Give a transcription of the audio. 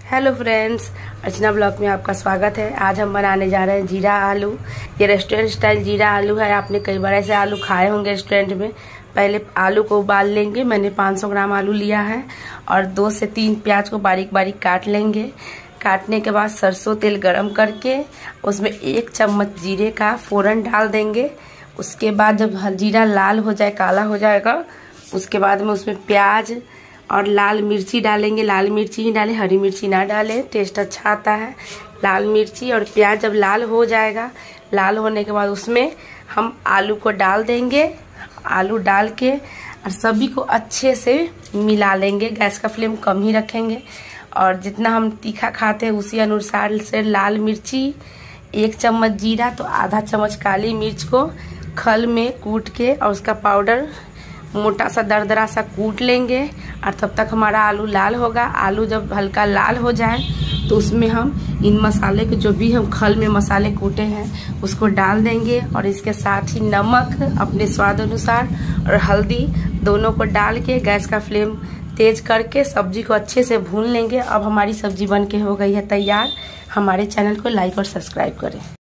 Hello friends, अर्चना blog में आपका स्वागत है। आज हम बनाने जा रहे हैं जीरा आलू। ये रेस्टोरेंट स्टाइल जीरा आलू है। आपने कई बार ऐसे आलू खाए होंगे रेस्टोरेंट में। पहले आलू को उबाल लेंगे। मैंने 500 ग्राम आलू लिया है और 2 से 3 प्याज को बारीक बारीक काट लेंगे। काटने के बाद सरसों तेल गरम करके उसमें 1 चम्मच जीरे का फोरन डाल देंगे। उसके बाद जब जीरा लाल हो जाए, काला हो जाएगा, उसके बाद में उसमें प्याज और लाल मिर्ची डालेंगे। लाल मिर्ची ही डालें, हरी मिर्ची ना डालें, टेस्ट अच्छा आता है। लाल मिर्ची और प्याज जब लाल हो जाएगा, लाल होने के बाद उसमें हम आलू को डाल देंगे। आलू डाल के और सभी को अच्छे से मिला लेंगे। गैस का फ्लेम कम ही रखेंगे और जितना हम तीखा खाते हैं उसी अनुसार से लाल मिर्ची, 1 चम्मच जीरा, तो आधा चम्मच काली मिर्च को खल में कूट के और उसका पाउडर मोटा सा दरदरा सा कूट लेंगे। और तब तक हमारा आलू लाल होगा। आलू जब हल्का लाल हो जाए तो उसमें हम इन मसाले के जो भी हम खल में मसाले कूटे हैं उसको डाल देंगे और इसके साथ ही नमक अपने स्वाद अनुसार और हल्दी दोनों को डाल के गैस का फ्लेम तेज करके सब्जी को अच्छे से भून लेंगे। अब हमारी सब्जी बन के हो गई है तैयार। हमारे चैनल को लाइक और सब्सक्राइब करें।